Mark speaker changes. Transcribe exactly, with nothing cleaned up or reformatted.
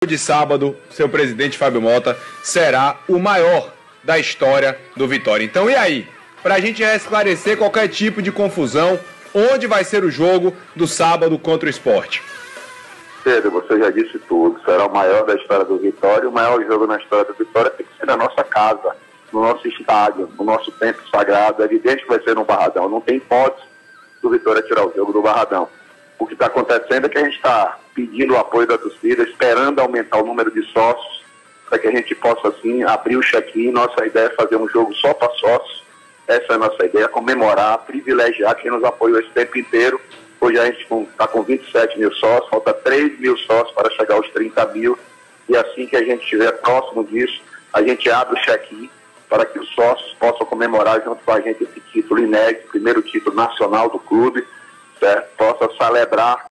Speaker 1: de sábado, seu presidente Fábio Mota, será o maior da história do Vitória. Então, e aí? Para a gente esclarecer qualquer tipo de confusão, onde vai ser o jogo do sábado contra o Sport?
Speaker 2: Pedro, você já disse tudo. Será o maior da história do Vitória. O maior jogo na história do Vitória tem que ser na nossa casa, no nosso estádio, no nosso templo sagrado. É evidente que vai ser no Barradão. Não tem hipótese do Vitória tirar o jogo do Barradão. O que está acontecendo é que a gente está pedindo o apoio da torcida, esperando aumentar o número de sócios, para que a gente possa, assim, abrir o check-in. Nossa ideia é fazer um jogo só para sócios. Essa é a nossa ideia, comemorar, privilegiar quem nos apoiou esse tempo inteiro. Hoje a gente está com vinte e sete mil sócios, falta três mil sócios para chegar aos trinta mil. E assim que a gente estiver próximo disso, a gente abre o check-in para que os sócios possam comemorar junto com a gente esse título inédito, primeiro título nacional do clube, certo? Possa celebrar